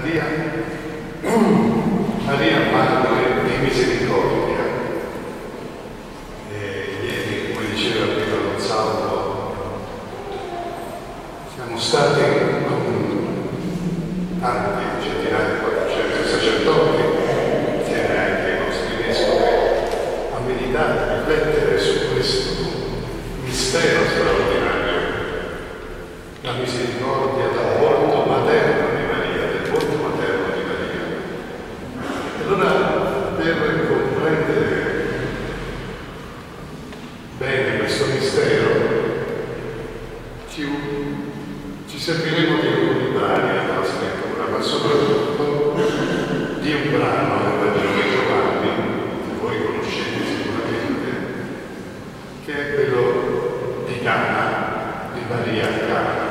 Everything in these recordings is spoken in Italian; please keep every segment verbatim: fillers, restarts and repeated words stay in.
Maria, Maria Madre di Misericordia. E ieri, come diceva prima lo Salvo, siamo stati con tanti centinaia di sacerdoti, insieme anche ai nostri vescovi, a meditare, a riflettere su questo mistero straordinario, la misericordia dal volto materno di Maria, del volto materno di Maria. E allora, per comprendere bene questo mistero, ci, ci serviremo di alcuni brani della scrittura, ma soprattutto di un brano del Vangelo di Giovanni, che voi conoscete sicuramente, che è quello di Cana, di Maria a Cana.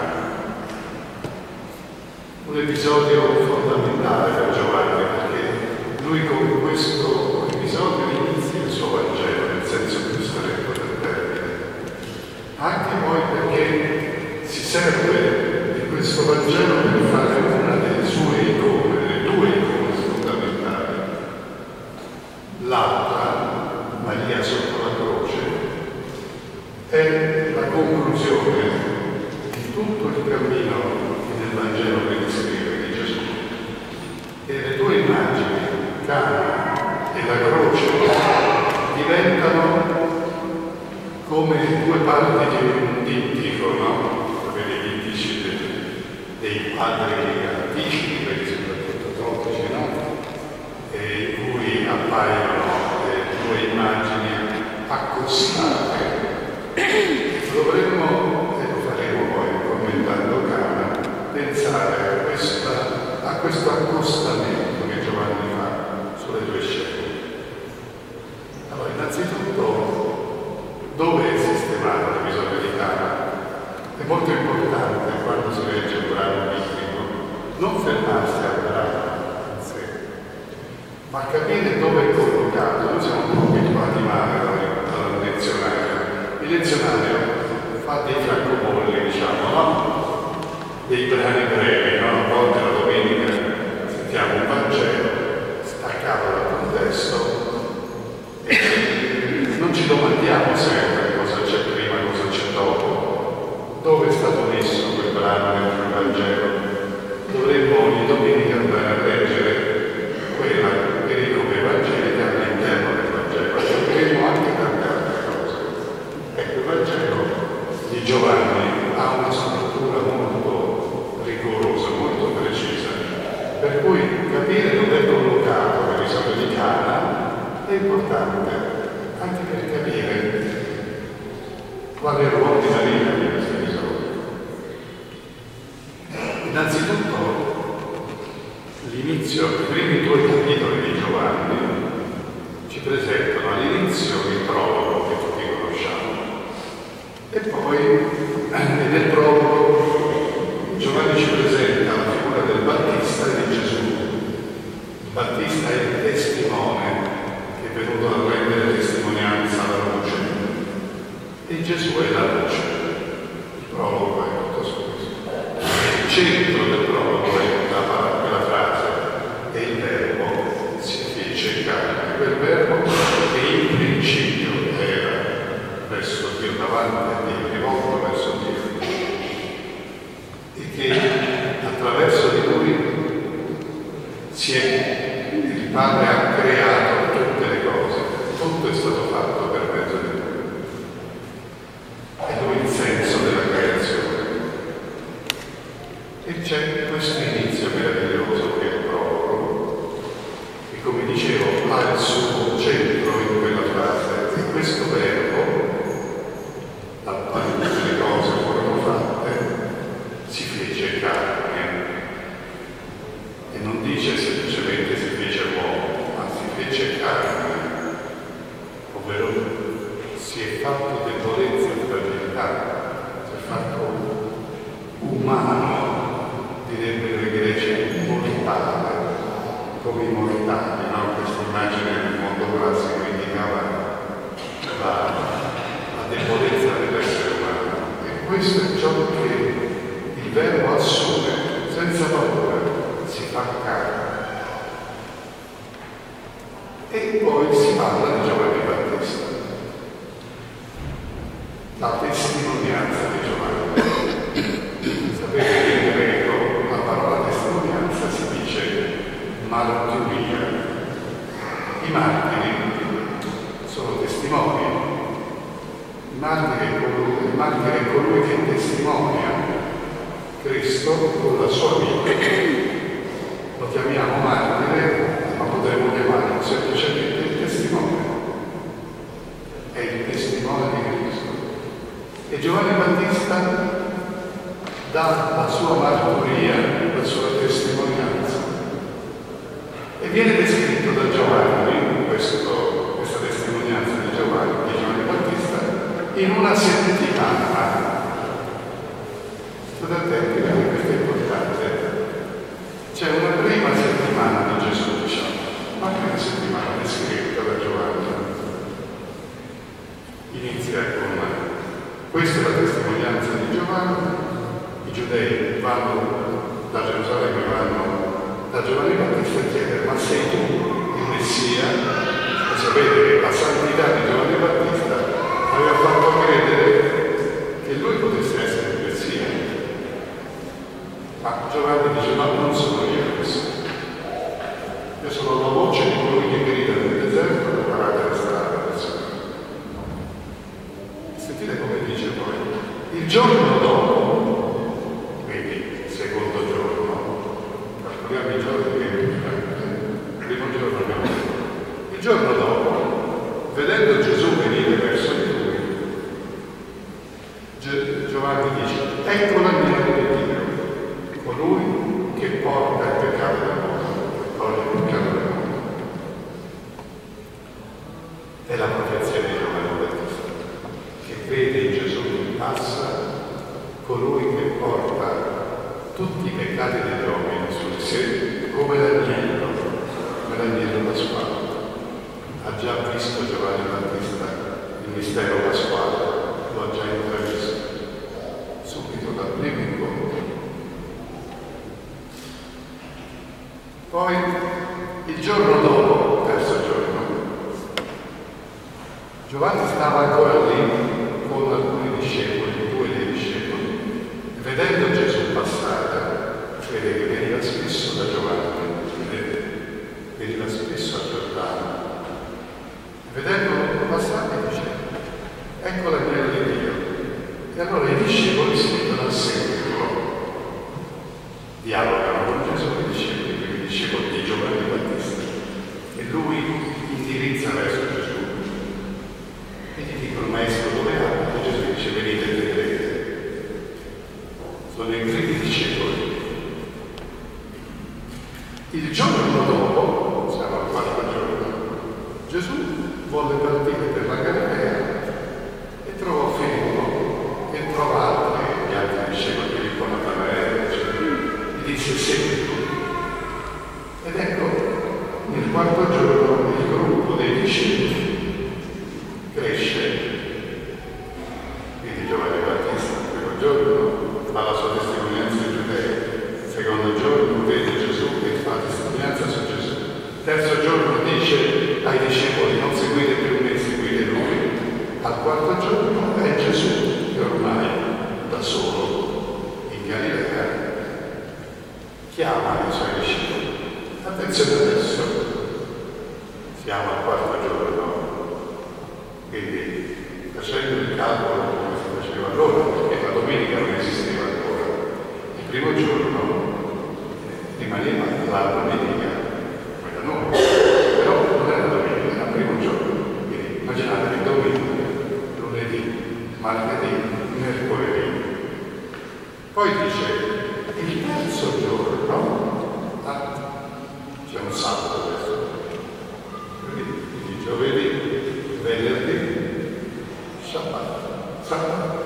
Un episodio fondamentale per Giovanni, perché lui con questo episodio inizia il suo Vangelo nel senso più stretto del termine. Anche poi perché si serve di questo Vangelo per fare una delle sue icone, delle due icone fondamentali. L'altra, Maria sotto la croce, è la conclusione di tutto il cammino nel Vangelo che descrive di Gesù. E le due immagini, Cana e la croce, diventano come due parti di un dittico, no? Sapete, i dittici dei, dei padri antichi, quelli soprattutto tropici, no? E in cui appaiono le due immagini accostate. Dovremmo, e lo faremo poi commentando Cana, pensare a, questa, a questo accostamento che Giovanni fa sulle due scene. Allora, innanzitutto, dove è sistemato l'episodio di Cana? È molto importante quando si legge un brano biblico non fermarsi al brano in sé, ma capire dove è collocato. Noi siamo un po' abituati male dal lezionario. Il lezionario fa dei francobolli, diciamo, no? Dei brani brevi, no? A volte la domenica sentiamo un Vangelo staccato dal contesto e non ci domandiamo sempre cosa c'è prima, cosa c'è dopo, dove è stato messo quel brano dentro il Vangelo. Dovremmo ogni domenica andare a leggere quella pericope evangelica all'interno del Vangelo, scopriremo anche tante altre cose. Ecco, il Vangelo di Giovanni ha una struttura molto rigorosa, molto precisa, per cui capire dove è collocato l'episodio di Cana è importante anche per capire qual è il ruolo di Maria in questo episodio. Innanzitutto, l'inizio, i primi due capitoli di Giovanni ci presentano all'inizio il prologo che tutti conosciamo e poi nel prologo Giovanni ci presenta la figura del Battista e di Gesù. Il Battista è il testimone che è venuto a rendere testimonianza alla luce e Gesù è la luce. Il prologo è tutto su questo. Il centro del prologo è la, quella frase: e il verbo si fece carne. Quel verbo che in principio era verso Dio, davanti a Dio, rivolto verso Dio, e che attraverso di lui si è, il Padre ha creato tutte le cose, tutto è stato fatto per mezzo di lui. È lui il senso della creazione. E c'è questo inizio meraviglioso che è il prologo, che come dicevo ha il suo centro in quella frase, e questo verbo, dal quale tutte le cose furono fatte, si fece carne. E non dice semplicemente si fece uomo, ma si fece carne, ovvero si è fatto debolezza e fragilità, si è fatto umano, direbbero i greci, mortale, come i mortali, no? Questa immagine nel mondo classico indicava la, la debolezza dell'essere umano. E questo è ciò che il verbo assume senza paura, si fa carne. E poi si parla di Giovanni Battista, la testimonianza di Giovanni. Sapete che in greco la parola testimonianza si dice marturia. I martiri sono testimoni. Il martire è colui, il martire è colui che testimonia Cristo con la sua vita. Lo chiamiamo martire, ma potremmo chiamarlo semplicemente il testimone. È il testimone di Cristo. E Giovanni Battista dà la sua marturia, la sua testimonianza. E viene descritto da Giovanni, questo, questa testimonianza di Giovanni, di Giovanni Battista, in una settimana. State attenti perché questo è importante. C'è una prima settimana di Gesù, diciamo, una prima settimana descritta da Giovanni. Inizia con questa è la testimonianza di Giovanni. I giudei vanno da Gerusalemme, vanno da Giovanni Battista a chiedere: ma sei tu il Messia? E sapete che la santità di Giovanni Battista aveva fatto credere che lui potesse essere il Messia. Ma Giovanni dice: ma non sono io il Messia. Io sono la voce di colui che grida nel deserto, preparate le strade del Signore. Sentite come dice poi. Il giorno dopo, quindi secondo giorno, calcoliamo i giorni che il primo giorno abbiamo detto. Il giorno dopo, vedendo Gesù venire verso di lui, Giovanni dice: ecco l'agnello di Dio, colui che porta il peccato del mondo, che porta il peccato del mondo. È la profezia di Giovanni Battista, che vede in Gesù che passa colui che porta tutti i peccati degli uomini su di sé, come l'agnello, come l'agnello pasquale. Ha già visto Giovanni Battista il mistero pasquale, lo ha già intravisto subito dal primo incontro. Poi il giorno dopo, terzo giorno, Giovanni stava ancora lì con alcuni discepoli, due dei discepoli, e vedendo Gesù passare, vede che veniva spesso da Giovanni, vedete, veniva spesso a Giordano. Vedendolo passare dice: ecco l'agnello di Dio. E allora i discepoli si mettono a seguirlo, dialogano con Gesù e i discepoli, quindi i discepoli di Giovanni Battista, e lui indirizza verso Gesù e gli dicono: maestro, dove abiti? E Gesù dice: venite e vedrete. Sono i primi discepoli. Il giorno dopo, siamo al quarto giorno, Gesù volle partire per la Galilea e trovò Filippo e trovò altri, gli altri discepoli, Filippo, Natanaele, gli disse: segui tu. Ed ecco, nel quarto giorno il gruppo dei discepoli cresce. Quindi Giovanni Battista, il primo giorno, fa la sua testimonianza ai giudei, il secondo giorno vede Gesù e fa testimonianza su Gesù. Il terzo giorno dice ai discepoli: non seguite più me, seguite lui. Al quarto giorno è Gesù che ormai da solo in Galilea chiama i suoi discepoli. Attenzione adesso, siamo al quarto giorno, quindi facendo il calcolo come si faceva allora, perché la domenica non esisteva ancora. Il primo giorno rimaneva la domenica, come da noi, però non era domenica, era il primo giorno. Quindi immaginatevi domenica, lunedì, martedì, mercoledì. Poi dice: il terzo giorno, ah, c'è un sabato questo, quindi giovedì, venerdì, sabato, sabato.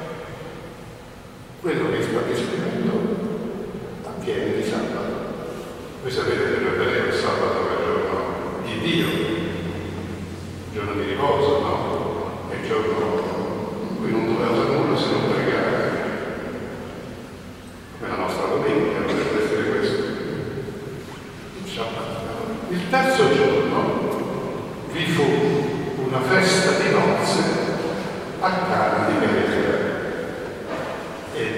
Quello che sta descrivendo avviene di sabato. Voi sapete che per ebrei il sabato è il giorno di Dio, il giorno di riposo, no? È il giorno in cui non doveva fare nulla se non pregare. Come la nostra domenica, potrebbe essere questo.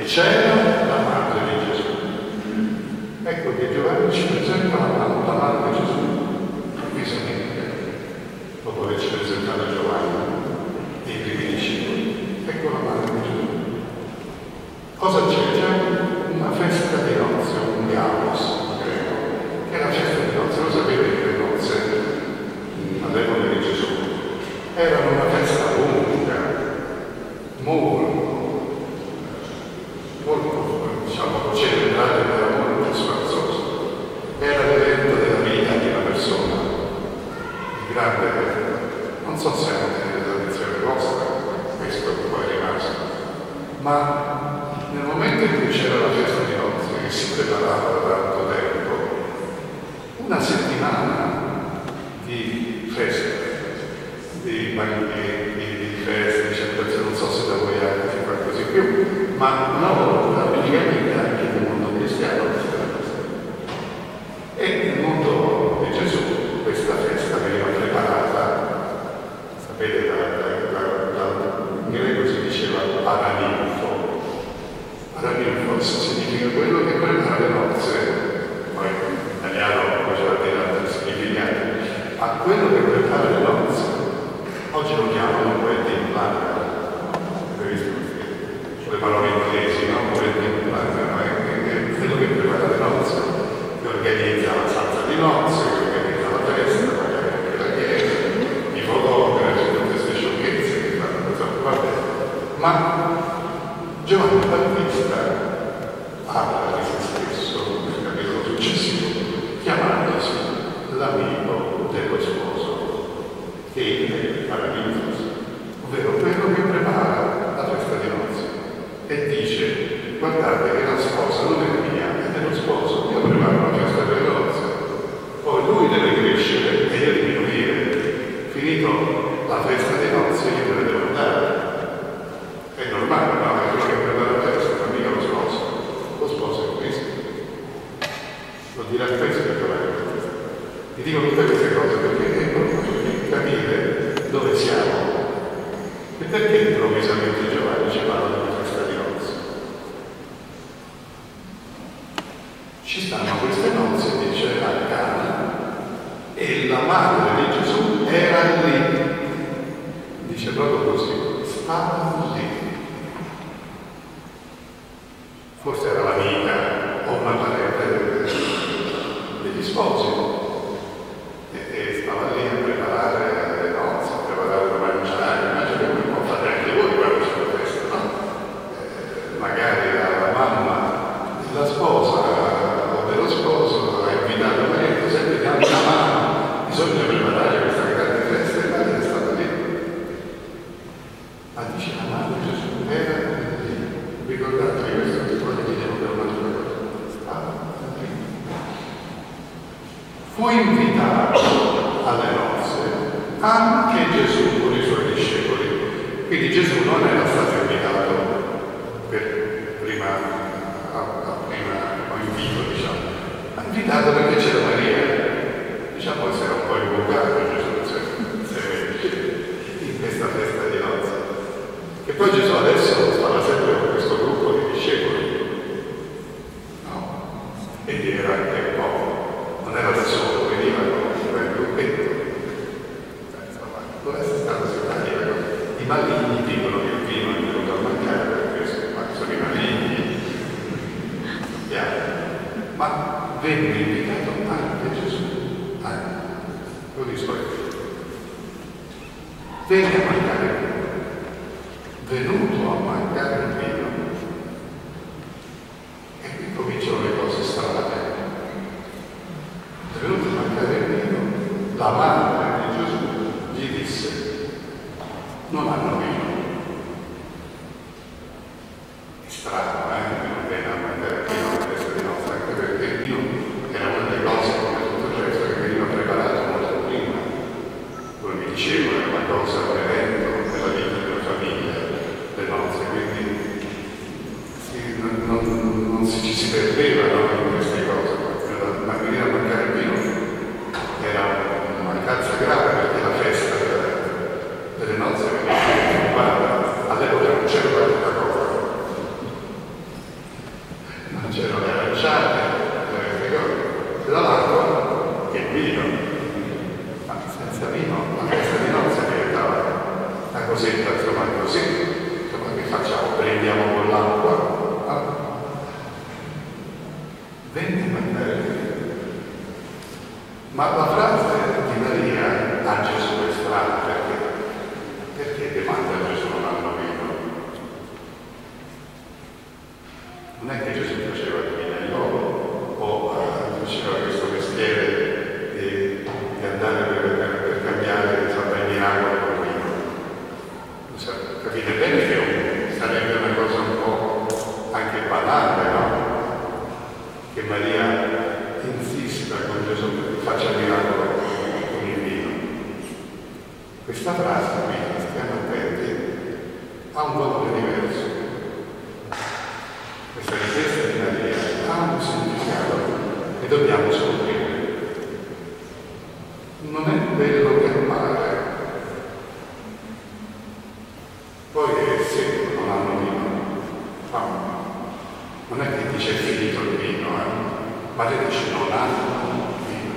c'era la madre di Gesù. Ecco che Giovanni ci presenta la madre, la madre di Gesù, improvvisamente, dopo averci presentato Giovanni e i primi discepoli. Ecco la madre di Gesù. Cosa c'è? C'è una festa di nozze, un gamos greco, che è la festa di nozze. Lo sapete che le nozze all'epoca di Gesù erano una festa lunga, molto, molto, diciamo, celebrata, era molto sfarzosa. Era l'evento della vita di una persona, di grande evento. Non so se è una tradizione vostra, questo poi è rimasto, ma nel momento in cui c'era la festa di nozze, che si preparava da tanto tempo, una settimana di feste, di banchetti, di feste, di celebrazione, non so se da voi anche si fa così più, ma una volta praticamente anche nel mondo cristiano c'era questa. E nel mondo di Gesù questa festa veniva preparata, sapete, da, da, da, da, in greco si diceva paraninfo. Paraninfos significa quello che prepara le nozze, poi in italiano faceva dire altri significati, a quello che prepara le nozze. Oggi lo chiamano poeti in placa, avete visto le parole inglesi, no? Poeti in placa, no? È quello che prepara le nozze, che organizza la salsa di nozze, che organizza la festa, magari anche la chiesa, i fotografi, tutte queste sciocchezze che fanno cosa vabbè. Ma Giovanni Battista parla di se stesso nel capitolo successivo, chiamandosi l'amico dello sposo, che è il Paraninfos, ovvero quello che prepara la festa di nozze, e dice: guardate che la sposa non è mia, è dello sposo, io preparo la festa delle nozze, poi lui deve crescere e io diminuire, finito la festa di nozze io me ne devo andare. È normale, no? È quello che prepara la festa, non mica lo sposo, lo sposo è Cristo, lo dirà questo che Giovanni. Vi dico tutte queste cose perché è proprio per capire dove siamo e perché improvvisamente Giovanni ci parla della festa di nozze. Ci stanno queste nozze, dice, a Cana, e la madre di Gesù era lì, dice proprio così, stava lì. Forse era l'amica o una parente degli sposi. E stava lì a preparare le nozze, a preparare da mangiare, immagino che un po' fate anche voi quando c'è la festa, no? Eh, magari la mamma della sposa o dello sposo ha invitato il marito, sempre dando una mano, bisogna preparare questa grande festa, e lei è stata lì. Ma dice la madre Gesù era lì, ricordate questo che poi vediamo per un'altra cosa, stava lì. Fu invitato alle nozze anche Gesù con i suoi discepoli. Quindi Gesù non era stato invitato per prima, a, a prima o invito, diciamo, ma invitato perché c'era Maria. Diciamo che si era un po' invocato Gesù in questa festa di nozze. E poi Gesù adesso stava sempre con questo gruppo di discepoli, no? Quindi era anche un po', non era da solo, veniva con un gruppetto. Insomma, non è stato simpatico. I maligni dicono che il vino è venuto a mancare per questo, ma sono i maligni. Yeah. Ma venne invitato anche Gesù, anche, con i suoi figli. Venne a mancare il vino. Venuto a mancare il vino. E qui cominciano le cose strane. È venuto a mancare il vino. La madre di Gesù gli disse: non hanno vino. È strano, eh? Che non viene a mancare il vino alla festa di nozze, anche perché il vino era una delle cose, come tutto il resto, che veniva preparato molto prima. Come vi dicevo, era una cosa, un evento nella vita della famiglia, le nozze, quindi sì, non, non, non si, ci si perdeva, no, in queste cose. Ma venire a mancare il vino era una mancanza grave, perché la festa delle nozze veniva occupata. All'epoca non c'era qualche cosa. l'acqua, ah, venti mandarini. Ma la frase di Maria a Gesù è strana, perché? Perché demanda a Gesù non hanno vino? Non è che Gesù faceva il minaiolo o uh, faceva questo mestiere di, di andare per, per, per cambiare insomma, il miracolo con vino. So, capite bene che sarebbe una cosa un po' anche banale, no? Che Maria insista con Gesù che faccia il miracolo con il vino. Questa frase qui, stiamo attenti, ha un valore diverso. Questa richiesta di Maria ha un significato che dobbiamo scoprire. Non è quello che appare. Poi è secco, non hanno vino. No. Non è che dice è finito il vino, eh? Ma le dice non hanno vino.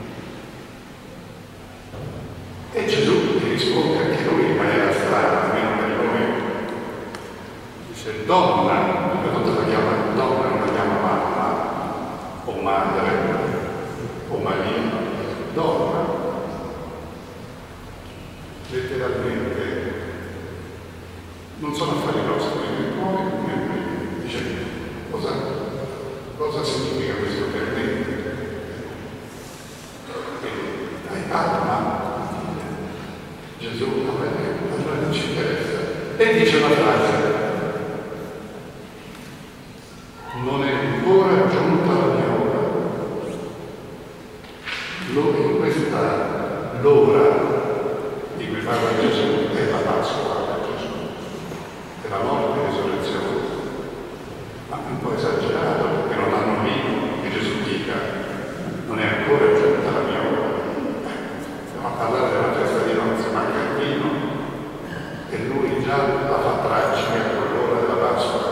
E Gesù gli risponde anche lui in maniera strana, almeno per noi. Dice donna, tutto la chiama donna, non la chiama mamma o madre o Maria, donna. Letteralmente non sono affari nostri, né tuoi né miei. Dice cosa, cosa significa questo per me? Dai calma, Gesù, allora non ci interessa. E dice una frase: non è ancora giunta la mia ora. In questa l'ora di cui parla Gesù è la Pasqua di Gesù, è la morte e la risurrezione. Ma è un po' esagerato perché non hanno vino, che Gesù dica non è ancora giunta la mia ora. Stiamo a parlare della festa di nozze, manca il vino e lui già la fa tragica con l'ora della Pasqua.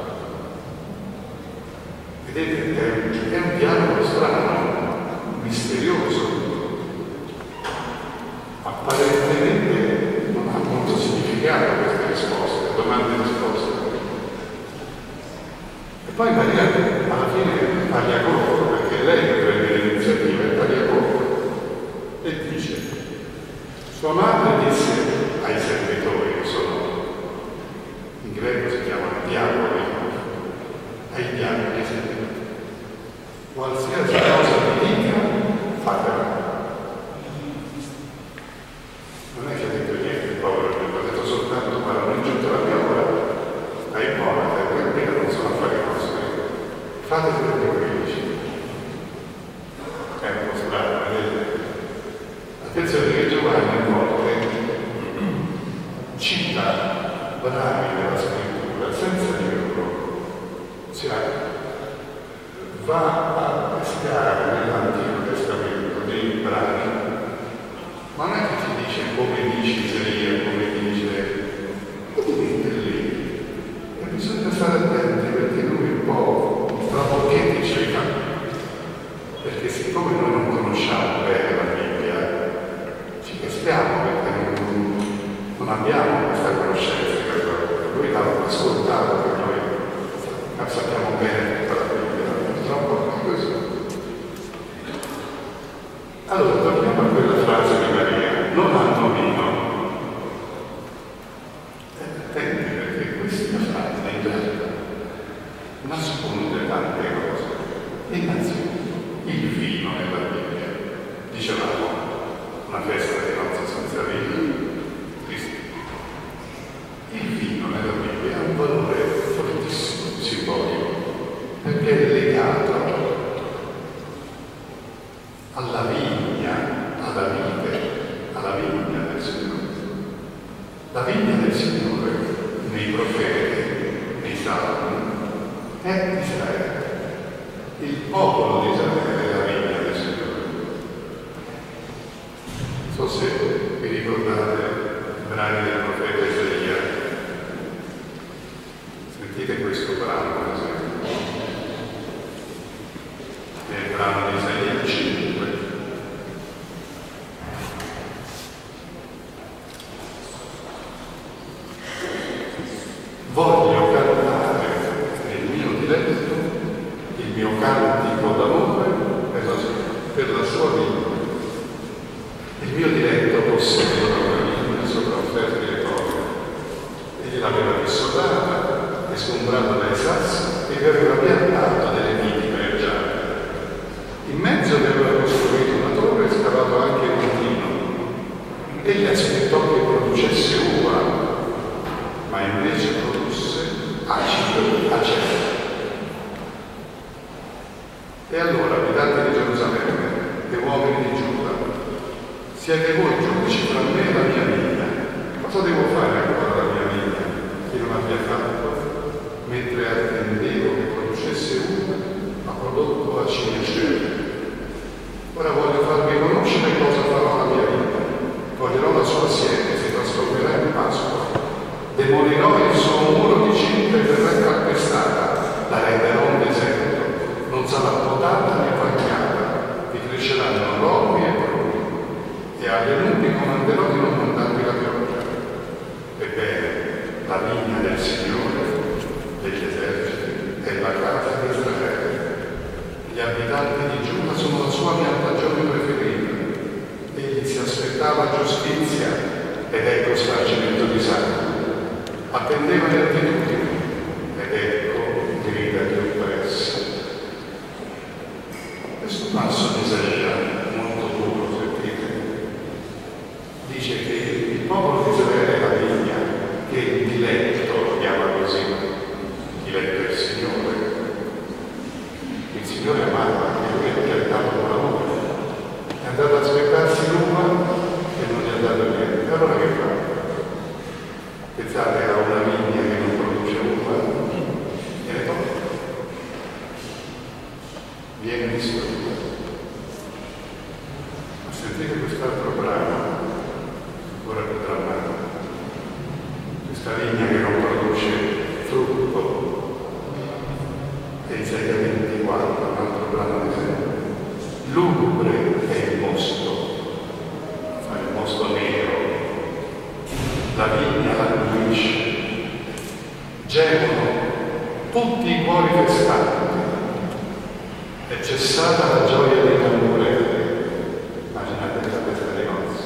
Vedete, è un dialogo strano, misterioso, apparentemente non ha molto significato queste risposte, domande e risposte. E poi Maria alla fine taglia corto, perché lei che prende l'iniziativa e taglia corto, e dice: sua madre disse ai servitori, che sono in greco si chiamano diavoli, ai diavoli servitori, qualsiasi cosa vi dica, fatela. Non è che ha detto niente il povero, ha detto soltanto: guarda, non è giunta la mia ora, stai buona, stai tranquilla, non sono affari nostri, fate quello che vi dice. È un po' strano, vedete? Attenzione che Giovanni a volte cita brani della scrittura senza dirlo, cioè va a pescare nell'Antico Testamento dei brani, ma non è che ti dice come dice Isaia, come dice, niente lì. E bisogna stare attenti perché lui un po' tra pochetti ci fa, perché siccome noi non conosciamo bene la Bibbia, ci caschiamo perché non, non abbiamo questa conoscenza, lui l'ha ascoltato che noi sappiamo bene tutta la Bibbia. Purtroppo è così. Allora, torniamo a quella frase di Maria: non hanno vino. Attenti, perché questa frase in realtà nasconde tante cose. Innanzitutto, il vino nella Bibbia. Dicevamo, una festa di nozze senza vino, triste. Il vino nella Bibbia ha un valore fortissimo, simbolico, perché è legato alla vigna, alla vite, alla vigna del Signore. La vigna del Signore, nei profeti, nei salmi, è Israele. Il popolo di Israele è la vigna del Signore. Non so se vi ricordate i brani del profeta Isaia. Sentite questo brano, per esempio. È il brano di Isaia cinque. Voglio cantare sasso e vi aveva piantato delle viti pregiate. In mezzo vi aveva costruito una torre e scavato anche un mulino. Egli aspettò che producesse uva, ma invece produsse acido aceto. E allora, abitanti di Gerusalemme e uomini di Giuda, siete voi giudici tra me e la mia vigna. Cosa devo fare ancora la mia vigna che non abbia fatto, mentre attendevo che producesse uva, ha prodotto acido aceto? Ora voglio farvi conoscere cosa farò alla mia vita. Toglierò la sua siepe, si trasformerà in pascolo. Demolirò il suo muro di cinta e verrà calpestata, la renderò un deserto. Non sarà potata né vagliata, vi cresceranno rovi e pruni, e alle nubi comanderò di non mandarvi la pioggia. Ebbene, la vigna del Signore, degli eserciti, è la casa di Israele. Gli abitanti di Giuda sono la sua piantagione preferita. Egli si aspettava giustizia ed ecco spargimento di sangue. Attendeva le attitudini ed ecco grida di oppressa. Questo passo di Isaia, molto duro, sentite, dice che il popolo di Israele è la vigna, che il diletto lo chiama così, diletto è il Signore. Il Signore amava, che lui ha piantato con l'amore, è andato ad aspettarsi l'uva e non gli ha dato niente. Allora che fa? Pensate a una vigna che non produce uva e ne toglie. Viene distrutta. Ma sentite quest'altro brano, ancora più drammatico. Questa vigna che non produce frutto. E Isaia ventiquattro, un altro brano di sempre. Lugubre è il mosto, fa il mosto nero. La vigna languisce. Gemono tutti i cuori festanti. È cessata la gioia dei tamburelli. Immaginate la festa dei nozze.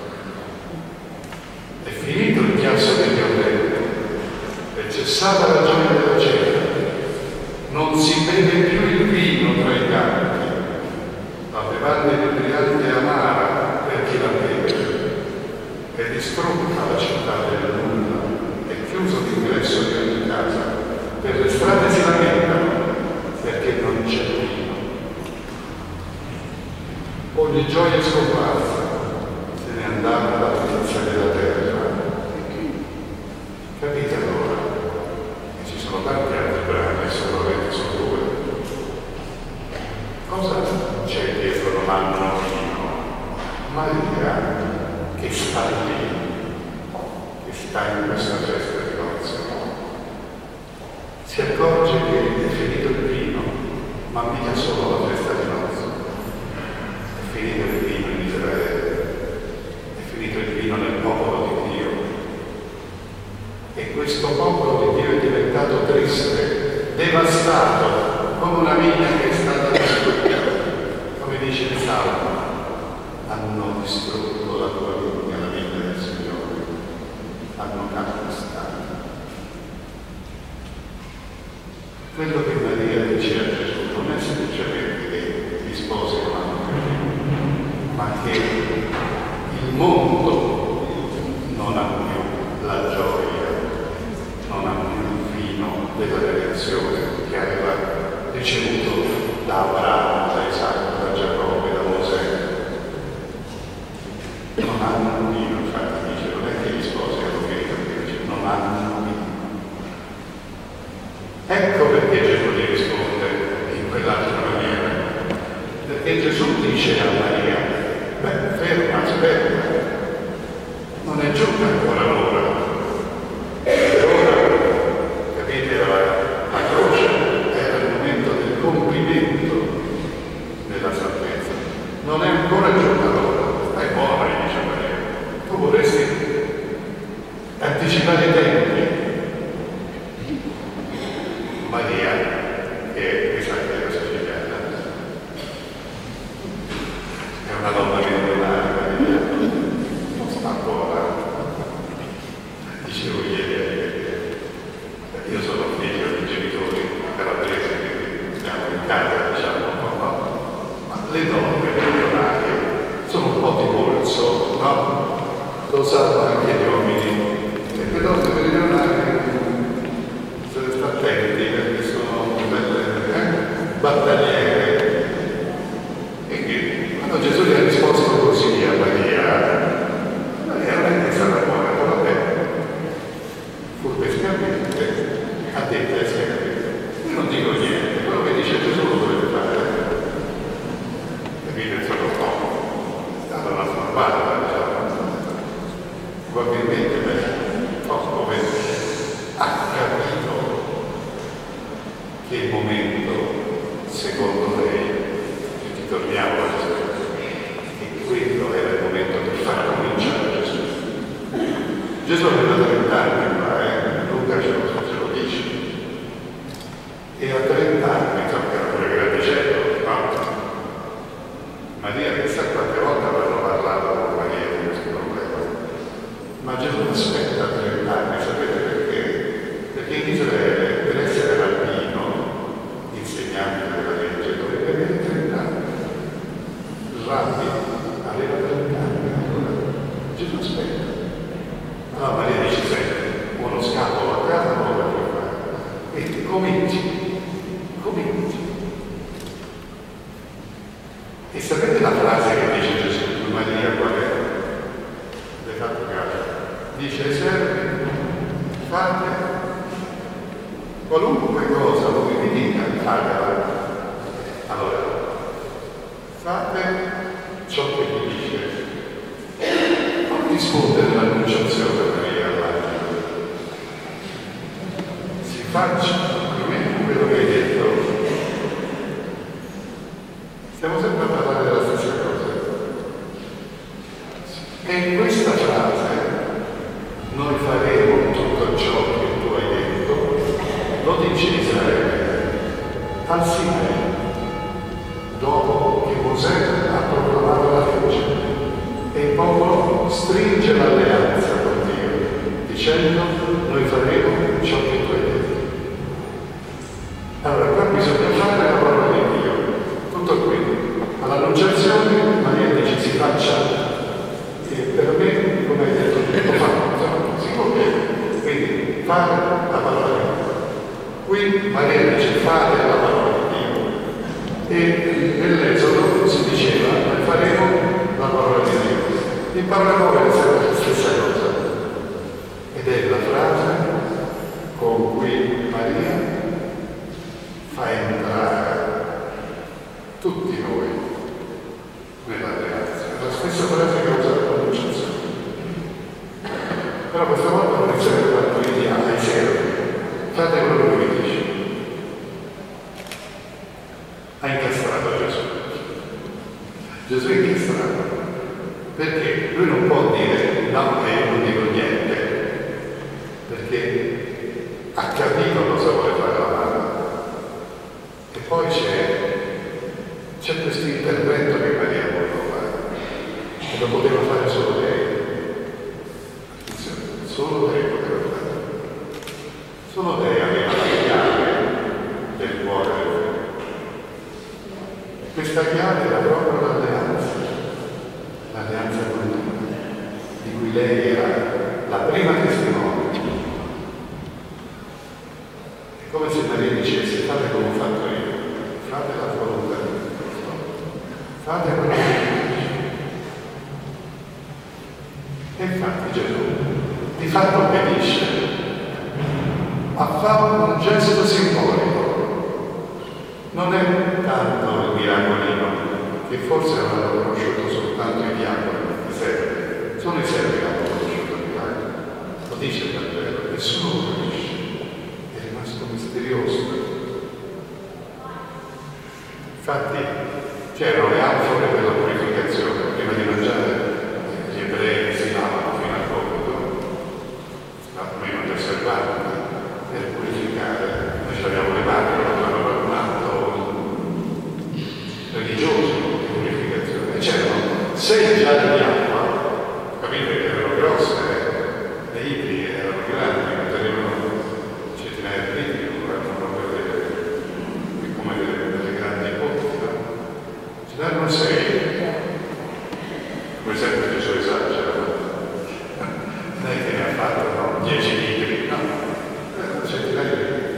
È finito il chiasso degli ordelli. È cessata la gioia della cena. Non si beve più il vino tra i campi. La bevanda inebriante e amara per chi la beve. È distrutta la città del nulla. È chiuso l'ingresso di ogni casa. Per le strade si lamentano perché non c'è vino. Ogni gioia è scomparsa, se n'è andata la delizia della terra. Capite allora? E ci sono tanti altri brani, solamente su due. Cosa c'è dietro non hanno vino? Maria che sta lì, che sta in questa festa di nozze, si accorge che è finito il vino, ma mica solo la festa di nozze. È finito il vino in Israele, è finito il vino nel popolo di Dio. E questo popolo di Dio è diventato triste, devastato, come una vigna che è stata distrutta. Come dice il Salmo, hanno distrutto la tua vigna, la vigna del Signore, hanno calpestato. Quello che Maria dice a Gesù non è semplicemente che gli sposi non hanno più, ma che il mondo non ha più la gioia, non ha più il vino della redenzione che aveva ricevuto da Abramo, da Isacco, da Giacobbe, da Mosè. Non hanno vino, infatti dice, non è che gli sposi hanno finito, dice, non hanno vino. Ecco perché Gesù gli risponde in quell'altra maniera. Perché Gesù dice a Maria, beh, ferma, aspetta, non è giunta ancora l'ora. E ora, capite, la, la croce era il momento del compimento della salvezza. Non è ancora giunta l'ora, stai buona, dice Maria. Tu vorresti anticipare i tempi. Maria, che è Isacco siciliana, è una donna meridionale, Maria, non sta ancora. Dicevo ieri, io sono figlio di genitori che il momento, secondo lei, e torniamo a Gesù, che quello era il momento per far cominciare Gesù. Gesù aveva trenta anni qua, eh? Luca ce lo, ce lo dice. E a trenta anni, insomma, che era pure grandicello, no? Maria, chissà quante volte avranno parlato con Maria di questo problema. Ma Gesù aspetta a trenta anni, sapete perché? Perché in Israele, per essere rabbino, insegnante della legge, dovrebbe avere trenta anni. Il rabbi aveva trenta anni, allora Gesù aspetta. Allora Maria dice sempre, uno scapolo a casa non lo puoi fare. E cominci, cominci. E sapete la frase che dice Gesù, Maria qual è? L'hai fatto caso? Dice ai servi, fate qualunque cosa lui vi dica, fatela. Allora, fate ciò che vi dice. Non rispondere all'annunciazione Maria all'angelo. Si faccia quello che hai detto. Stiamo sempre a parlare della stessa cosa. E in questa frase noi faremo tutto ciò che tu hai detto, lo dice Israele al Sinai, dopo che Mosè ha proclamato la legge e il popolo stringe l'alleanza con Dio, dicendo noi faremo ciò che tu hai detto. Allora qua bisogna fare la parola di Dio. Tutto qui. All'annunciazione Maria dice si faccia e per me, come hai detto, lo fanno, si conviene. Quindi fare la parola di Dio. Qui Maria dice fate la parola di Dio. E nell'Esodo si diceva noi faremo la parola di Dio. In parole povere è la stessa cosa. Ed è la frase con cui Maria fa entrare tutti noi nell'alleanza. È la stessa frase che ho usato all'annunciazione. Però questa volta non è sempre quanto gli diamo, ai servi. Fate quello che vi dice. Ha incastrato Gesù. Gesù è incastrato. Perché lui non può dire no, e io non dico niente. Perché ha capito cosa vuole fare la madre. E poi c'è C'è questo intervento che Maria voleva fare, e lo poteva fare solo lei. Attenzione, solo lei poteva fare. Solo lei aveva la chiave del cuore del figlio. Questa chiave era proprio l'alleanza, l'alleanza con Dio, di cui lei era la prima testimone. È come se Maria dicesse fate come ho fatto io, fate la volontà di Dio. Fate quello che dice. E infatti Gesù di fatto obbedisce, ma fa un gesto simbolico. Non è tanto il miracolino, che forse avranno conosciuto soltanto i diavoli, i servi. Sono i servi che hanno conosciuto il miracolo. Lo dice il Vangelo, nessuno lo conosce. È rimasto misterioso. Infatti, c'erano le anfore per la purificazione, prima di mangiare gli ebrei si lavano fino al gomito, almeno per osservarli, per purificare. Noi abbiamo le mani, avevano un atto religioso di purificazione. E c'erano sei gialli di acqua, capite che erano grosse, eh? Le ibri erano grandi, tenevano centinaia di litri, erano proprio delle, come delle, delle grandi pozze. Ce n'erano sei, come sempre Gesù esagera, non è che ne ha fatto no? dieci litri, no, erano centinaia di litri.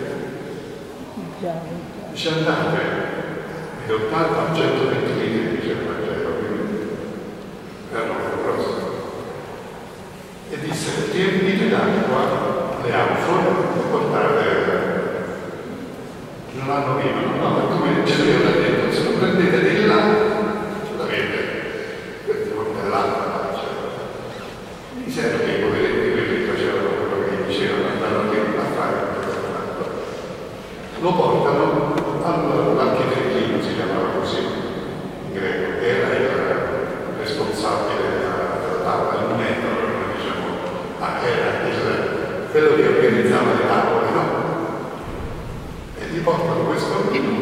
Dice andate, di ottanta a centoventi litri, dice il Vangelo, quindi erano grossi. E disse, riempite d'acqua le anfore e portate. Non hanno vino, no, no, come Gesù ha detto, se lo prendete di là, ce l'avete, queste volte l'acqua, cioè. Mi sembra che i poveretti quelli facevano quello che dicevano, andavano a fare quello che hanno fatto. lo portano all'architettino, si chiamava così in greco, era il responsabile della, della tavola, il mentore, come diciamo, ah, era il, quello che organizzava le tavole, no? E gli portano questo vino,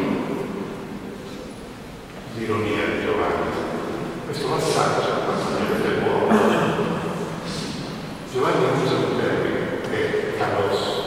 l'ironia di Giovanni, questo passaggio, passaggio che è buono. Giovanni usa un termine che è kalos,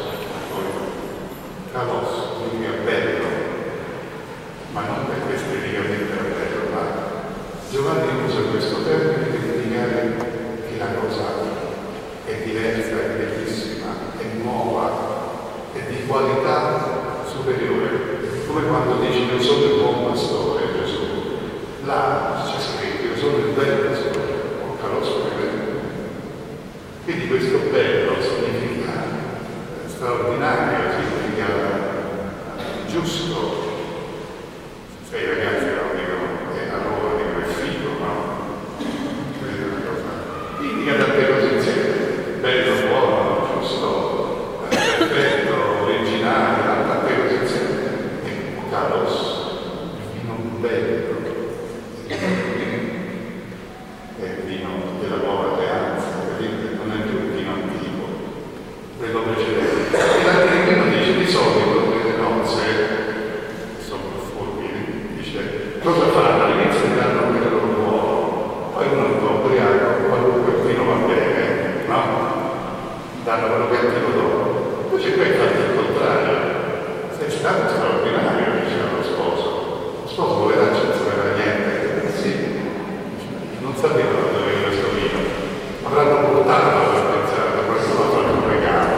kalos, significa bello, ma non per questo esteticamente bello, ma Giovanni usa questo termine per indicare che la cosa è diversa, è bellissima, è nuova, è di qualità superiore, come quando dici io sono il buon pastore, Gesù, là c'è scritto io sono il bello pastore, o kalos per bello. Quindi questo bello significa straordinario, significa giusto. Se i ragazzi non dicono che a Roma dicono è figo, no? Questa è una cosa. Indica tante cose insieme. Bello, buono, giusto, perfetto, originale, tante cose insieme. E kalos, il vino bello, è il vino della nuova alleanza, non è più il vino antico, quello precedente. E l'altro dice di solito nelle nozze, sono fulmini, dice cosa fanno? All'inizio mi danno quello buono, poi uno è un po' ubriaco, qualunque vino va bene, no? Danno quello cattivo dopo. Invece qui è fatto il contrario, sei stato straordinario, diceva lo sposo. Lo sposo voleva senza avere niente, eh sì, non sapevano dove era questo vino, avranno portato per pensare a qualcuno ha fatto un regalo.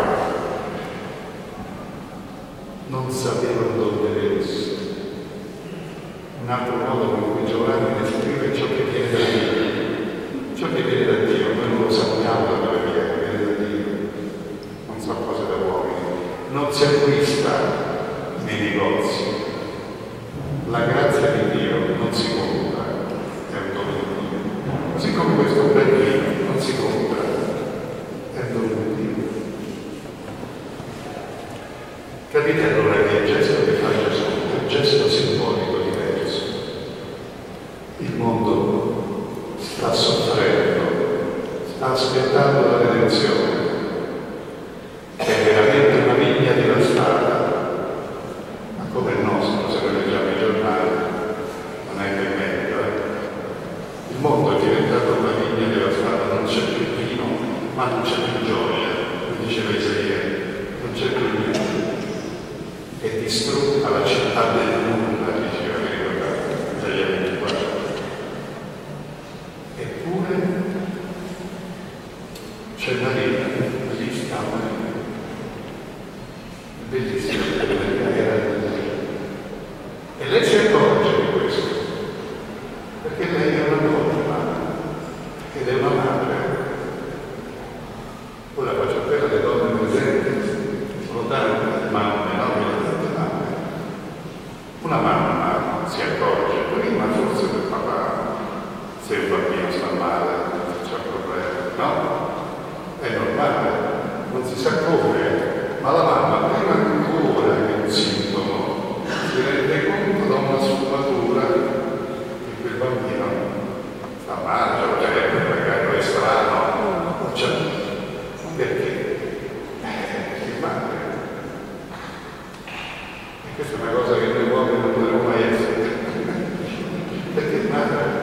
Non sapevano dove venisse. Un altro modo con cui Giovanni descrive ciò che viene da Dio. Ciò che viene da Dio, noi non lo sappiamo da dove viene, viene da Dio. Non so cose da uomini. Non si acquista nei negozi. La grazia di Dio non si compra, è un dono di Dio. Così come questo bel vino non si compra, è un dono di Dio. Capite allora che il gesto che fa Gesù è un gesto simbolico diverso. Il mondo sta soffrendo, sta aspettando la redenzione, che è veramente una vigna devastata, ma come il nostro, se noi leggiamo i giornali, non è che è meglio, eh? Il mondo è diventato una vigna devastata, non c'è più vino, ma non c'è più gioia, come diceva Isaia, non c'è più niente. È distrutta la città del nulla, diceva, mi ricordate, Isaia ventiquattro. Eppure c'è Maria, lì sta Maria. Bellissima, Maria era lì. E lei si accorge di questo, perché lei è una donna, ed è una madre. Ora faccio appello alle donne presenti, sono tante mamme, no? Una mamma si accorge, prima forse del papà, se un bambino sta male, c'è un problema, no? È normale, non si sa come, ma la mamma prima ancora che un sintomo si rende conto da una sfumatura che quel bambino sta male, cioè magari è strano, cioè, perché? Eh, si male. E questa è una cosa che noi uomini non potremo mai essere, perché il madre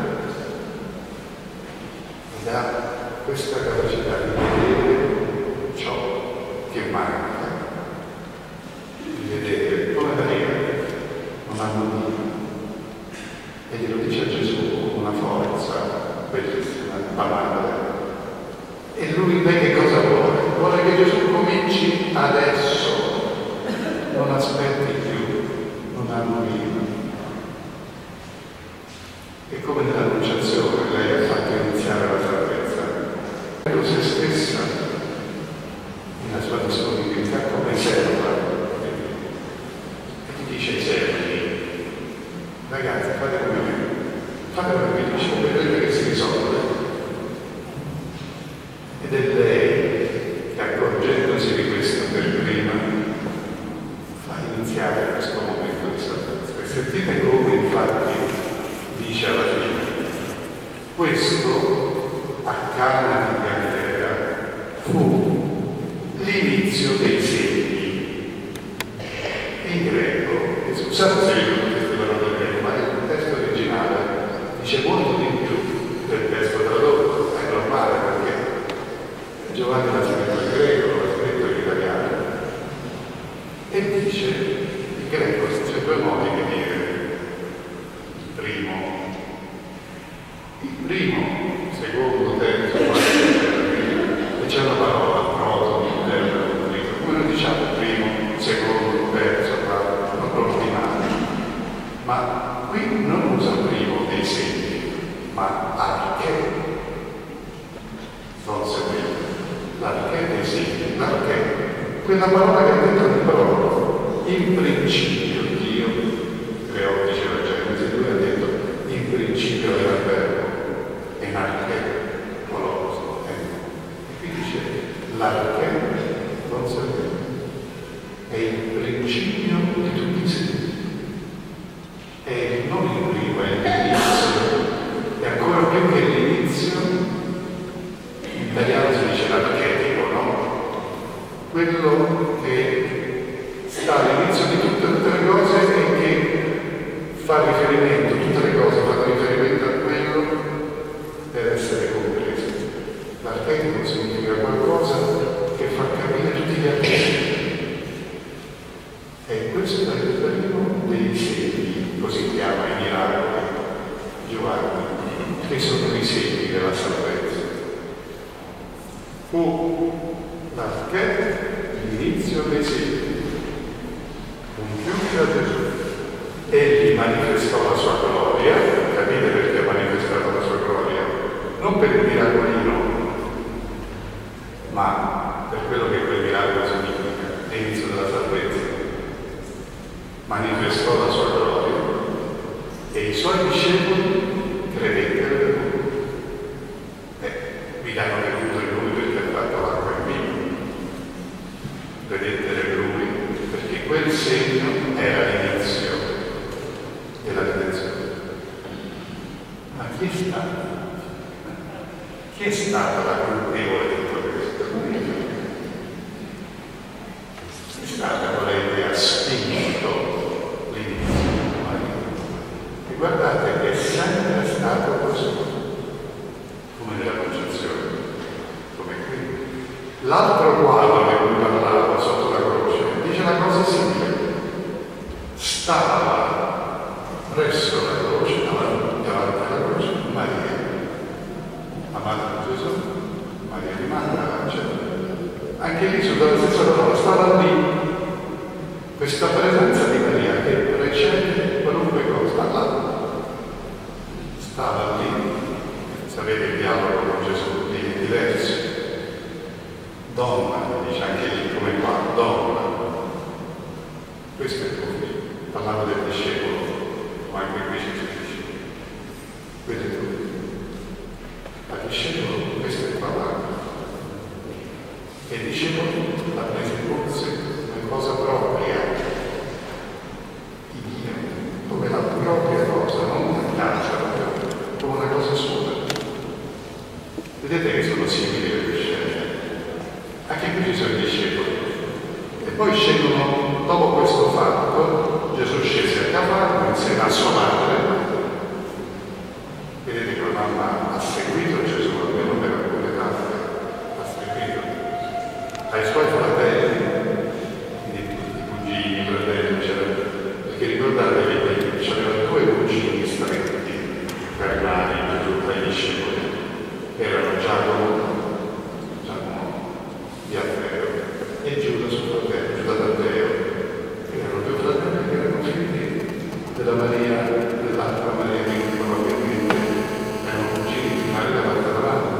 mi dà questa capacità di vedere ciò che manca, di vedere come Maria non hanno nulla. E glielo dice a Gesù con una forza bellissima, la madre. E lui lei che cosa vuole? Vuole che Gesù cominci adesso, non aspetti più, non hanno vino. E come nell'annunciazione lei ha fatto iniziare la salvezza, ecco se stessa nella sua disponibilità come serva. E ti dice ai servi, ragazzi fate come me, fate come me, dice, vedrete che si risolve. Ed è lei che, accorgendosi di questo per prima, fa iniziare questo Sentite come infatti dice alla fine: questo a Cana di Galilea fu l'inizio dei segni. In greco, e scusate se io non queste parole greche, ma il testo originale dice molto di più del testo tradotto. È normale perché Giovanni l'ha scritto in greco, l'ha scritto in italiano, e dice in greco c'è due modi di dire. Primo, il primo, secondo, terzo, quarto, e c'è una parola, proto, interno, come noi diciamo primo, secondo, terzo, quarto, non l'ordinario. Ma qui non usa primo dei segni, ma arché. Non seguite. L'arché dei segni, l'arché. Quella parola che ha detto il prologo, in principio Dio creò, diceva Genesi due, ha detto in principio era il verbo, e l'arché, colosso, e qui dice l'arché non serve, è il principio di tutti i segni, è non il primo, è l'inizio, e ancora più che l'inizio, in italiano si dice l'archetipo, no? Quello che sta all'inizio di tutte, tutte le cose e che fa riferimento, tutte le cose fanno riferimento a quello per essere comprese. L'archetipo significa qualcosa che fa capire tutti gli altri. E questo è il primo dei segni, così chiama i miracoli Giovanni, che sono i segni della salvezza. Fu l'arché l'inizio dei segni, compiuti da Gesù. Egli manifestò la sua gloria, capite perché ha manifestato la sua gloria? Non per il miracolino, ma per quello che quel miracolo significa, l'inizio della salvezza. Manifestò la sua gloria e i suoi discepoli credettero in lui. Eh, vi danno creduto in lui perché ha fatto l'acqua in vino. Credettero in lui perché quel segno era l'inizio della redenzione. Ma chi è stato? Chi è stata la colpevole di tutto questo? Chi è stata colei che ha spinto l'inizio? E guardate che è sempre stato così, come nella concezione, come qui. L'altro quadro di cui parlavo sotto la croce dice una cosa simile. Stava presso la croce, davanti alla croce, Maria, amata di Gesù, Maria di Magdala, cioè, anche lì sulla stessa parola, stava lì, questa presenza di Maria che precede qualunque cosa, là, stava lì, sapete il dialogo con Gesù è diverso, donna, dice anche lì come qua, donna, questo è il tuo figlio, parlando del discepolo, ma anche qui ci dice, questo è il tuo figlio. Ma il discepolo, questo è parlato. E il discepolo l'ha preso forse una cosa propria di Dio, come la propria cosa, non una caccia, come una cosa sua. Vedete che sono simili le due scene. Anche qui ci sono i discepoli. E poi scendono, dopo questo fatto, Gesù scese a cavallo insieme a sua madre. Vedete che la mamma ha seguito Gesù, almeno per alcune tappe, ha seguito. Ai suoi fratelli, quindi tutti i cugini, i fratelli, eccetera. Perché ricordatevi che c'erano due cugini stretti per mani Gesù tra i discepoli. Erano Giacomo, Giacomo di Alfeo, e Giuda suo fratello, Giuda Taddeo. Erano due fratelli che erano figli della Maria, dell'altra Maria di probabilmente erano cugini di Maria Maddalena.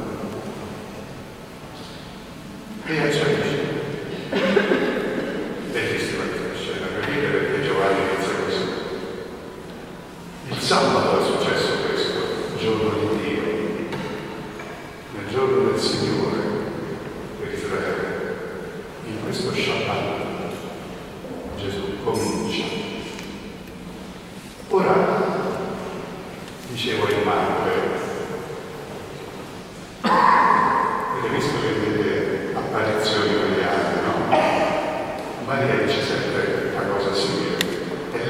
E ai suoi discepoli. Bellissima questa scena, capite perché Giovanni inizia così. Il sabato è successo questo, giorno di Dio, nel giorno del Signore per Israele. In questo Shabbat Gesù comincia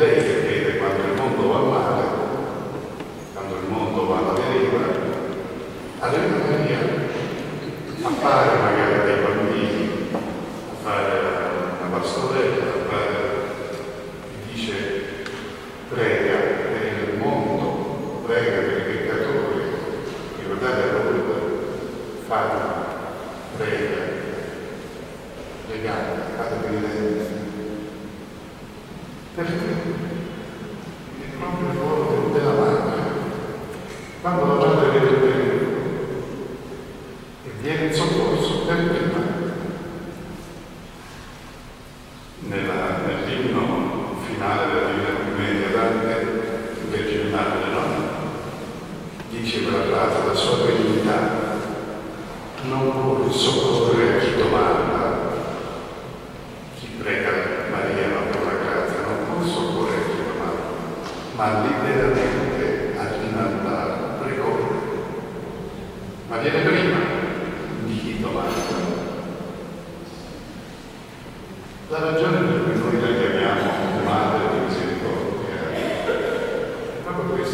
lei che vede quando il mondo va male, quando il mondo va alla deriva, allora Maria appare magari dai bambini, a fare una pastorella, a fare, dice prega per il mondo, prega per i peccatori, ricordate la parola, fate, prega, legate, fate penitenza. Perché? È proprio il ruolo della madre. Quando la madre vede il pericolo e viene in soccorso per prima, nella, nell'inno finale della Divina Commedia Dante, Vergine Madre, no? Dice quella frase, la sua benignità non può soccorrere chi domanda, chi prega Maria la tua grazia, non può soccorrere chi domanda, ma liberamente a rimandare, precorre. Ma viene prima di chi domanda. La ragione per cui noi la chiamiamo Madre di Misericordia è proprio questa.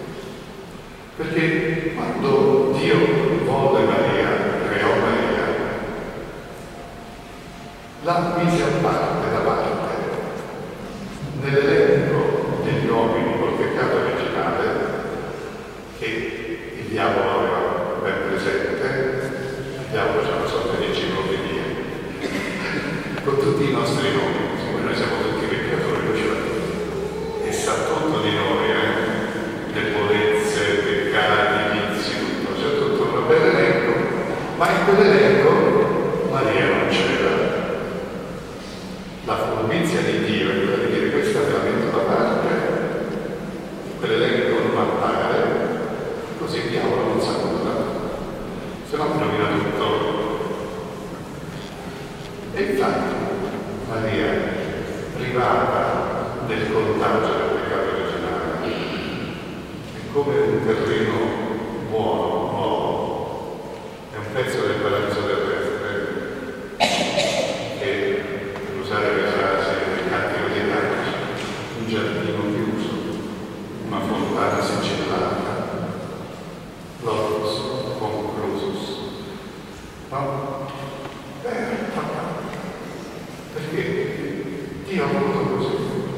Perché quando Dio volle Maria, creò Maria, la mise a parte, da parte, nell'elenco degli uomini col peccato originale, che il diavolo aveva ben presente. Il diavolo c'è una sorta di enciclopedia, con tutti i nostri nomi, siccome noi siamo tutti peccatori, lui ce l'ha tutto. E sa tutto di noi, eh? Debolezze, peccati, vizi, tutto, c'è tutto un bel elenco, ma in quell'elenco Maria non c'era. La furbizia di Dio è quella di dire questa te la metto da parte, quell'elenco non appare, così il diavolo non sa nulla, se no mi rovina tutto. E infatti Maria, privata del contagio del peccato originale, è come un terreno buono, nuovo, è un pezzo del paradiso terrestre, che, per usare le frasi del Cantico dei Cantici, un giardino chiuso, una fontana sigillata, l'ortus conclusus. No? Beh, perché Dio ha voluto così,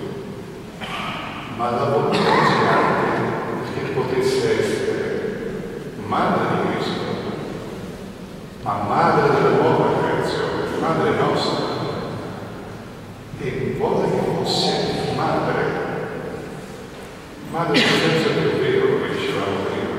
ma l'ha voluto così anche perché potesse essere madre di Cristo, ma madre della nuova creazione, madre nostra, e vuole che fosse madre, madre nel senso più vero, come dicevamo prima.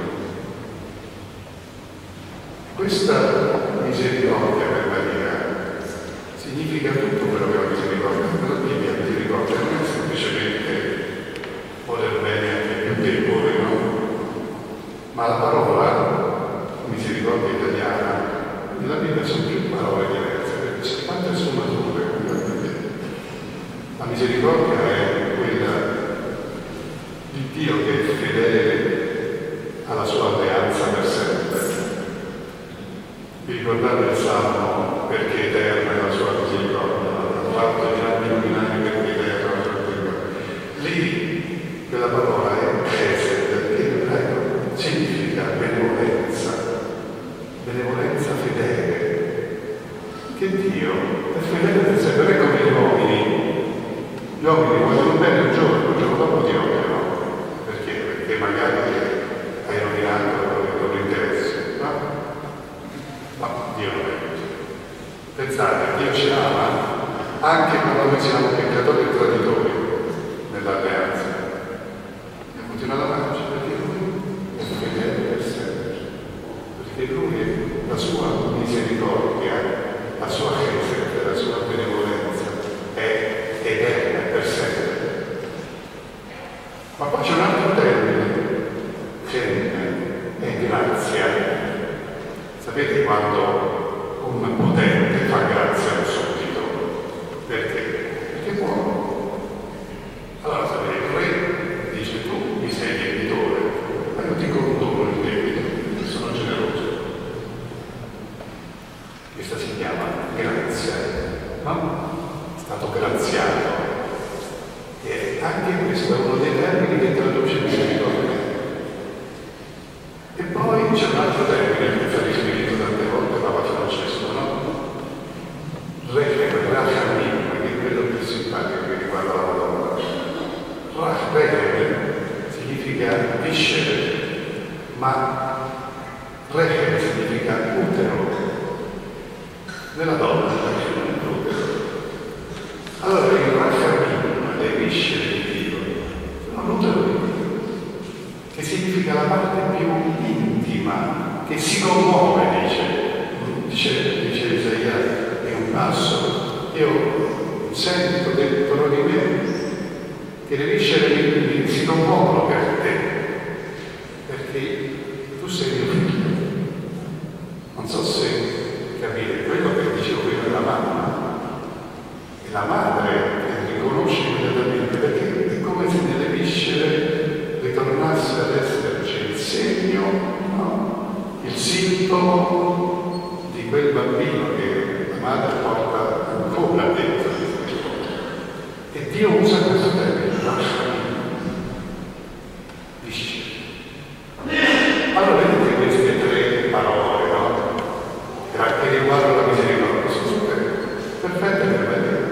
Questa misericordia per Maria significa tutto quello che è la misericordia, però la Bibbia misericordia non è semplicemente voler bene anche più debole, no? Ma la parola misericordia italiana, nella Bibbia sono più parole diverse, perché c'è tante sfumature. La misericordia è quella di Dio che è fedele alla sua alleanza per sempre. Vi ricordate il Salmo, perché eterna è la sua misericordia, ha fatto i grandi luminari perché eterna è la sua misericordia. Lì quella parola è chesed, che in ebraico significa benevolenza, benevolenza fedele, che Dio è fedele per sempre, come gli uomini. Gli uomini vogliono bene un giorno, il giorno dopo ti odiano. Perché? Perché magari hai rovinato il loro interesse, no? Ma Dio non è così. Pensate, Dio ci ama anche quando noi siamo peccatori e traditori nell'alleanza. E continua ad amarci perché Lui è fedele per sempre. Perché Lui, la sua misericordia, la sua fede, la sua benevolenza è eterna per sempre. Ma poi c'è un altro termine che è grazia. Sapete quando un potente fa grazia a un suddito? Perché? Perché è buono. Allora sapete, il re dice tu mi sei debitore, ma io ti condono il debito, sono generoso. Questa si chiama grazia. anche questo è uno dei termini che traduce misericordia. E poi c'è un altro termine che fa riferimento tante volte Papa Francesco, no? Rachamim, che è quello più simpatico che riguarda la Madonna. Rachamim significa viscere, ma Rechem significa utero. Nella donna non è l'utero. Allora il Rachamim, le viscere di Dio, sono l'utero di Dio, che significa la parte più intima, che si commuove, dice, dice, dice Isaia, è un passo, io sento dentro di me che le viscere si commuovono per te, perché tu sei mio figlio. Non so se capire, quello che dicevo prima della mamma, è la madre che riconosce immediatamente, perché è come se nelle viscere ritornasse ad esserci il segno, no? Il sintomo di quel bambino che la madre porta ancora dentro di sé. E Dio usa questo termine, viscere. Allora vedete queste tre parole, no? Che riguardano la misericordia, sono tutte perfette per vedere.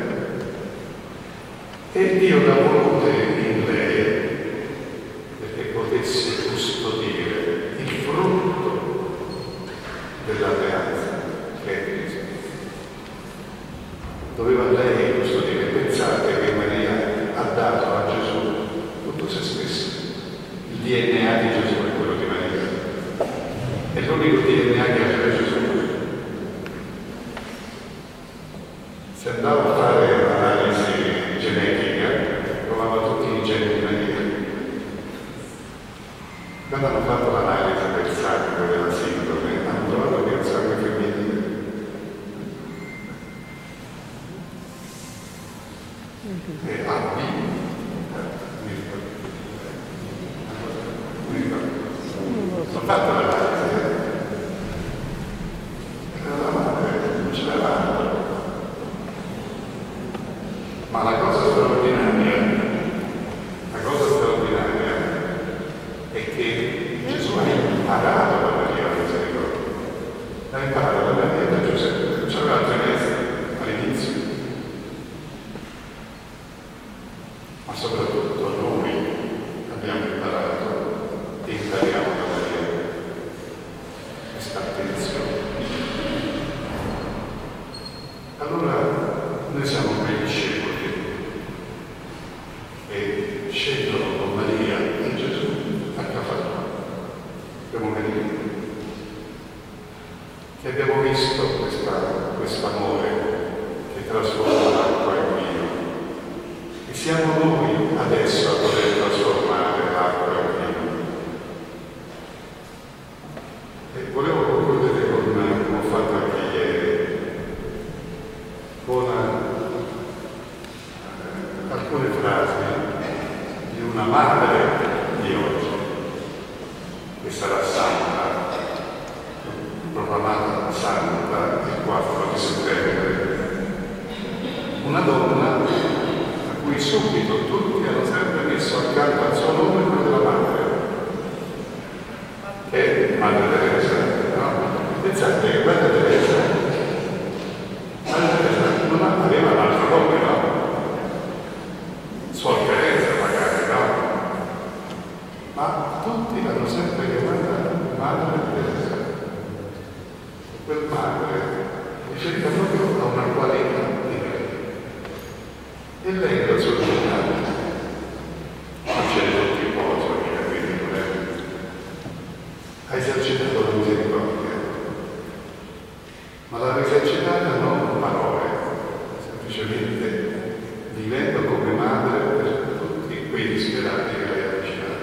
E Dio l'ha volute in lei perché potesse custodire il frutto dell'alleanza che è Cristo. Doveva lei custodire. Pensate che Maria ha dato a Gesù tutto se stesso. Il D N A di Gesù è quello di Maria. È l'unico D N A che aveva Gesù. Se andava a fare l'analisi genetica, trovava tutti i geni di Maria. Quando hanno fatto l'analisi del sangue della sindrome, hanno trovato che è un sangue femminile. E A B, mi ricordo, sono fatto l'analisi, e la madre non ce l'aveva. Ma la cosa straordinaria, la cosa straordinaria è che Gesù ha imparato da Maria la misericordia. Ha imparato da Maria e da Giuseppe, non c'aveva altre mezzi all'inizio. Ma soprattutto noi abbiamo imparato e impariamo da Maria questa attenzione. Allora noi siamo quei discepoli e scendono con Maria e Gesù a Cafarnaum. Abbiamo venuto che abbiamo visto questo amore che trasforma l'acqua in vino e siamo noi adesso a poter trasformare l'acqua in vino. E volevo concludere con, come ho fatto anche ieri, con alcune frasi di una madre di oggi, che sarà santa, proclamata santa il quattro di settembre. Una donna a cui subito tutti hanno sempre messo accanto al suo nome quello della madre, che è Madre Teresa, no? Pensate che Madre Teresa, Madre Teresa non aveva un altro nome, no? Suor Teresa magari, no? Ma tutti l'hanno sempre chiamata Madre Teresa. E quel madre riferiva proprio a una qualità di lei. E lei da sua vita non ce ne tutti i pochi, quindi non è. Ha esercitato la misericordia, ma l'ha esercitata non con parole, semplicemente vivendo come madre per tutti quei disperati che lei ha avvicinato.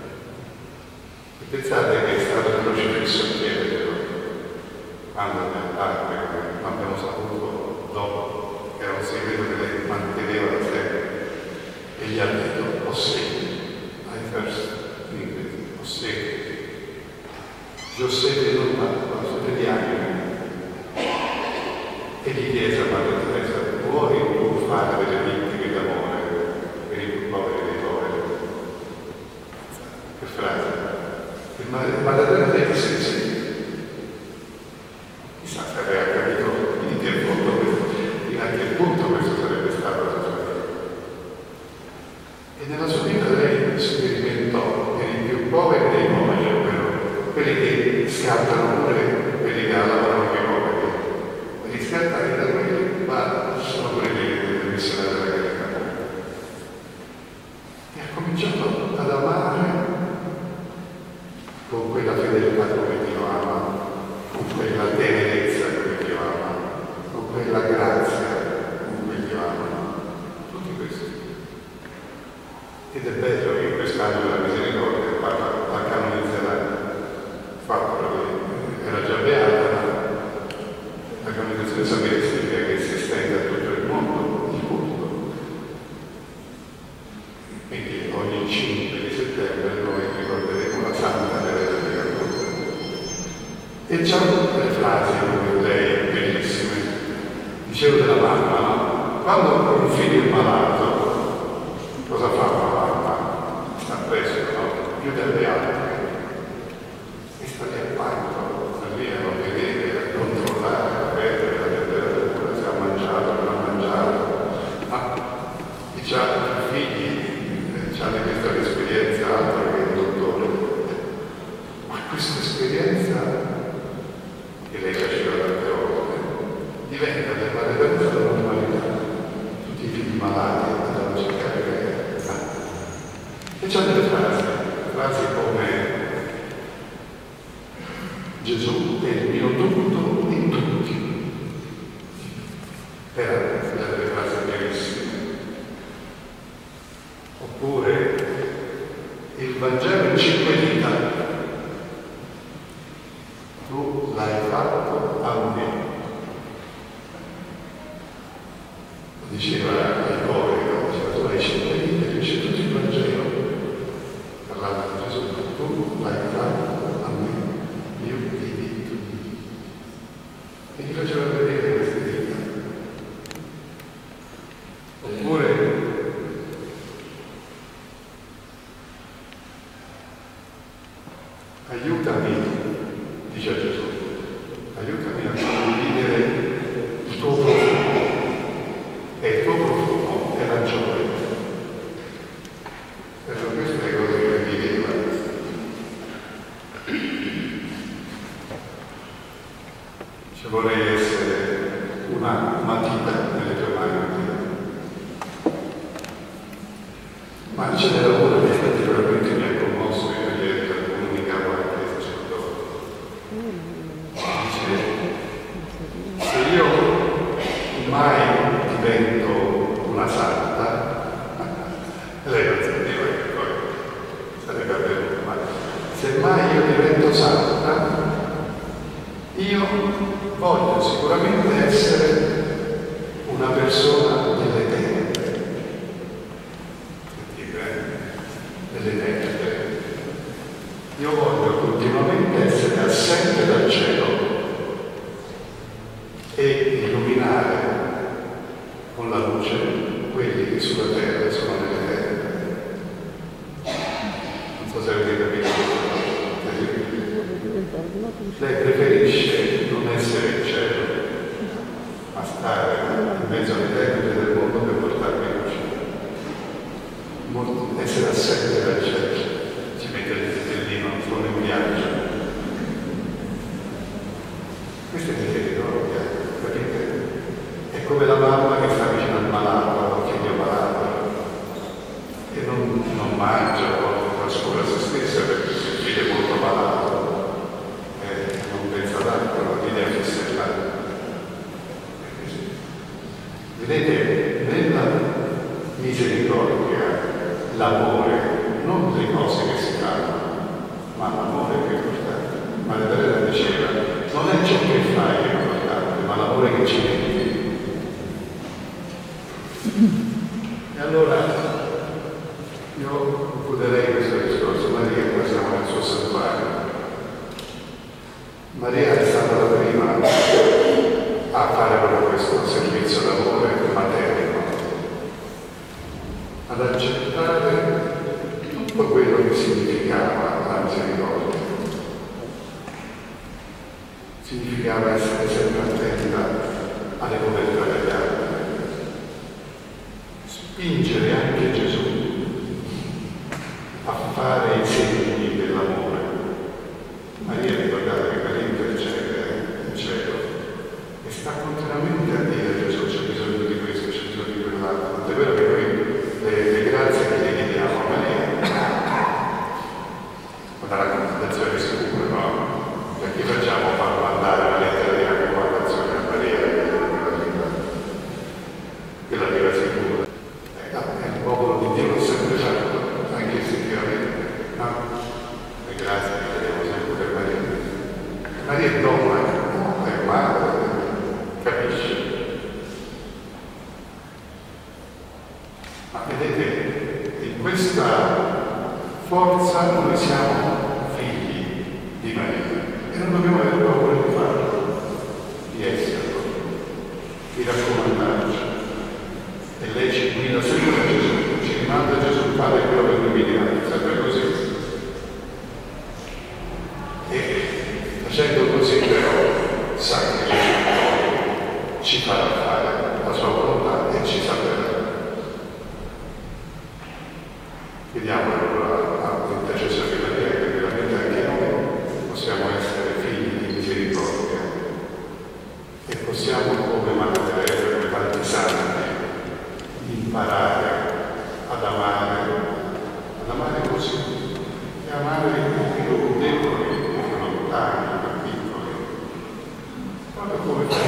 E pensate che è stato il crocifisso a chiederlo, quando nel padre, come abbiamo saputo dopo, che era un segreto che lei manteneva da sempre, e gli ha detto, oh sì, I first in inglese, oh sì, io sete non parlo, sete di anime. E gli chiese a Madre Teresa, vuoi tu fare delle vittime d'amore per i più poveri Ma Maddalena le disse sì. Chissà se aveva capito in che punto, in a che punto questo sarebbe stato la sua vita. E nella sua vita lei sperimentò per i più poveri dei poveri, però quelli che scattano pure, quelli che lavorano più poveri, quelli scattati da quelli, ma sono pure dei missionari della carità. E ha cominciato ad amare con quella fedeltà come Dio ama, con quella tenerezza come Dio ama, con quella grazia come Dio ama. Tutti questi. Ed è bello che in quest'anno della misericordia il Papa la canonizzerà, fatto che era già beata, ma la canonizzazione sapete significa che si estende a tutto il mondo, il culto. Quindi ogni cinque di settembre noi ricorderemo la Santa Teresa di Calcutta. E c'ha delle frasi come lei, bellissime. Dicevo della mamma, no? Quando un figlio è malato, cosa fa la mamma? Sta preso, no? Più delle altre. E sta lì accanto, sta lì a non vedere, a controllare la febbre, la temperatura, se ha mangiato o non ha mangiato. Ma chi ha figli, c'ha questa esperienza altro che il dottore. Ma questa esperienza che lei faceva tante volte diventa per Maddalena la normalità. Tutti i figli malati andavano a cercare lei. E c'ha delle frasi, frasi come Gesù è il mio tutto in tutti. Era delle frasi bellissime. Oppure il Vangelo in cinque dita, tu l'hai fatto a me. Lo diceva ai poveri, no? Diceva tu hai cinque dita e dice tutto il Vangelo. Parlava di Gesù, tu l'hai fatto a me, io ti dico. E gli faceva vedere queste dita. Oppure aiutami, dice Gesù, aiutami a condividere il tuo profumo, e il tuo profumo è la gioia. E sono queste le cose che mi viveva. Se vorrei essere una matita nelle tue mani, ma c'è del lavoro che particolarmente mi ha commosso e ieri comunicavo anche ai sacerdoti. Dice, se io mai divento una santa, lei non sapeva che poi sarebbe avvenuto, ma se mai io divento santa, io voglio sicuramente essere una persona delle tenebre. Delle tenebre. Io voglio continuamente essere assente dal cielo e illuminare con la luce quelli che sulla terra sono nelle tenebre. Non so se avete capito. Lei preferisce non essere in cielo, ma stare in mezzo alle tenebre del mondo per portarmi luce. Essere assente dal cielo, ci mette il stellino, sono in viaggio. Questa è misericordia, capite? È come la mamma che sta vicino al malato, al figlio malato, e non, non mangia o trascura se stessa perché il figlio è molto malato, e non pensa ad altro, la vita è fissata. Vedete, nella misericordia, l'amore, non le cose che si fanno, ma l'amore che è importante. Maddalena diceva, non è ciò che fai che è importante, ma l'amore che ci metti. E allora io concluderei questo discorso. Maria, noi siamo nel suo santuario. Maria è stata la prima a fare proprio questo servizio d'amore materno, ad accettare tutto quello che significava la misericordia. significava essere sempre attenta alle povertà degli altri. Spingere anche Gesù a fare i segni dell'amore. Maria, ricordate che Maria intercede in cielo e sta continuamente a dire a Gesù: c'è bisogno di questo, c'è bisogno di quell'altro. È vero che noi le, le grazie che le chiediamo a Maria non è la contemplazione sicura, no? Perché facciamo farlo andare una lettera di raccomandazione a Maria che la viva sicura. Eh, il popolo di Dio l'ha sempre fatto, anche istintivamente, no? Le grazie che chiediamo sempre per Maria. Maria è donna, è madre, capisce. Ma vedete, in questa forza noi siamo figli di Maria e non dobbiamo avere paura di farlo, di esserlo, di raccomandarci. E lei ci guida sempre a Gesù, ci rimanda a Gesù, fare quello che noi vediamo, sempre così. E facendo così però sa che Gesù ci farà fare la sua volontà e ci salverà. Chiediamo allora all'intercessore di Maria che veramente anche noi possiamo essere figli di misericordia e possiamo, come Madre Teresa, come tanti santi, imparare ad amare, ad amare così, e amare i più deboli, i più lontani, i più piccoli, proprio come